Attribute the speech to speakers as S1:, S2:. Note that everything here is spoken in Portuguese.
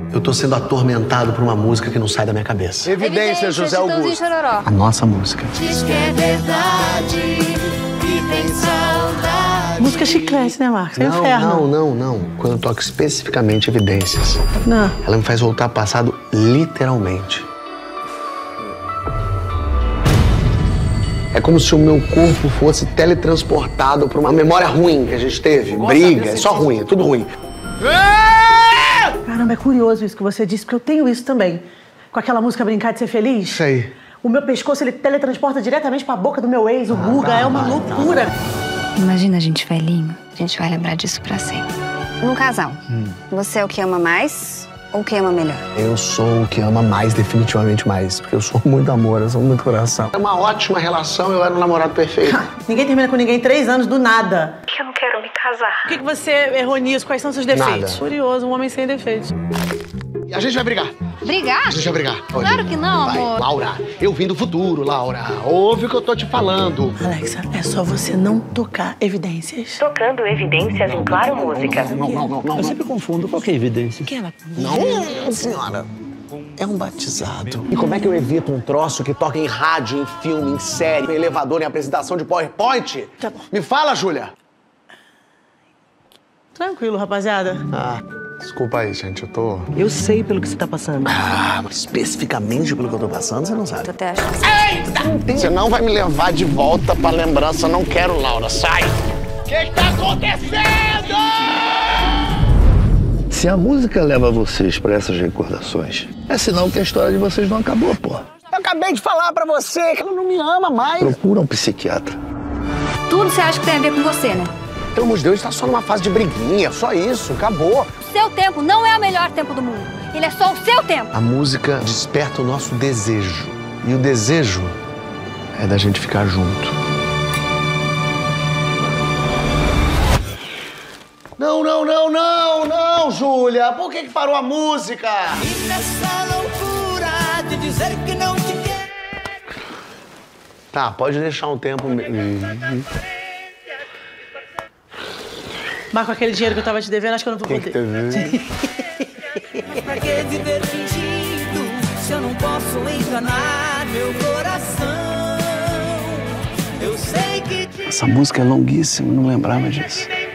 S1: Eu tô sendo atormentado por uma música que não sai da minha cabeça.
S2: Evidência, José Augusto.
S1: A nossa música.
S3: Diz que é verdade, que tem saudade.
S4: Música chiclete, né, Marcos? É um inferno.
S1: Não. Quando eu toco especificamente Evidências,
S4: Não.
S1: ela me faz voltar ao passado literalmente. É como se o meu corpo fosse teletransportado para uma memória ruim que a gente teve. Briga, é só ruim, é tudo ruim.
S4: Caramba, é curioso isso que você disse, porque eu tenho isso também. Com aquela música Brincar de Ser Feliz.
S1: Sei.
S4: O meu pescoço, ele teletransporta diretamente pra boca do meu ex, o Guga. É uma loucura.
S5: Imagina a gente velhinho. A gente vai lembrar disso pra sempre. Num casal, você é o que ama mais ou o que ama melhor?
S1: Eu sou o que ama mais, definitivamente mais. Porque eu sou muito amor, eu sou muito coração. É uma ótima relação, eu era um namorado perfeito.
S4: Ninguém termina com ninguém 3 anos do nada.
S5: Eu não quero me casar.
S4: O que você errou nisso? Quais são seus defeitos?
S1: Nada.
S4: Curioso, um homem sem defeitos.
S1: E a gente vai brigar.
S5: Brigar?
S1: A gente vai brigar.
S5: Claro que não,
S1: Vai.
S5: amor.
S1: Laura, eu vim do futuro, Laura. Ouve o que eu tô te falando.
S4: Alexa, é só você não tocar Evidências.
S6: Tocando Evidências em Claro Música.
S1: Não.
S7: Eu sempre confundo. Qual que é a evidência?
S1: Não, senhora. É um batizado. E como é que eu evito um troço que toca em rádio, em filme, em série, em elevador, em apresentação de PowerPoint?
S4: Tá bom.
S1: Me fala, Júlia.
S4: Tranquilo, rapaziada.
S1: Desculpa aí, gente, eu tô...
S7: Eu sei pelo que você tá passando.
S1: Mas especificamente pelo que eu tô passando, você não sabe.
S5: Até acho
S1: Você não vai me levar de volta pra lembrança, não quero, Laura. Sai! O que tá acontecendo?
S7: Se a música leva vocês pra essas recordações, é sinal que a história de vocês não acabou, pô.
S1: Eu acabei de falar pra você que ela não me ama mais.
S7: Procura um psiquiatra.
S5: Tudo você acha que tem a ver com você, né?
S1: Pelo amor de Deus, tá só numa fase de briguinha, só isso, acabou.
S5: O seu tempo não é o melhor tempo do mundo. Ele é só o seu tempo.
S1: A música desperta o nosso desejo. E o desejo é da gente ficar junto. Não, Júlia! Por que parou a música?
S3: E nessa loucura de dizer que não te quero.
S1: Tá, pode deixar um tempo...
S4: Marco, aquele dinheiro que eu tava te devendo, acho que eu não vou poder.
S3: Mas pra que viver fingindo se eu não posso enganar meu coração? Eu sei que
S1: Essa música é longuíssima, eu não lembrava disso.